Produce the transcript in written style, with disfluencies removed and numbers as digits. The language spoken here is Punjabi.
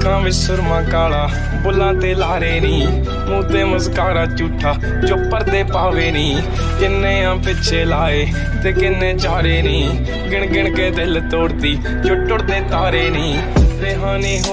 ਅੱਖਾਂ ਵਿੱਚ ਸੁਰਮਾ ਕਾਲਾ, ਬੁੱਲਾਂ ਤੇ ਲਾਰੇ ਨੀ, ਮੂੰਹ ਤੇ ਮੁਸਕਾਰਾ ਝੂਠਾ ਜੋ ਪਰਦੇ ਪਾਵੇ ਨੀ। ਕਿੰਨੇ ਆ ਪਿੱਛੇ ਲਾਏ ਤੇ ਕਿੰਨੇ ਚਾਰੇ ਨੀ, ਗਿਣ ਗਿਣ ਕੇ ਦਿਲ ਤੋੜਦੀ ਜੋ ਟੁੱਟਦੇ ਤਾਰੇ ਨੀ। ਰਿਹਾਨੀ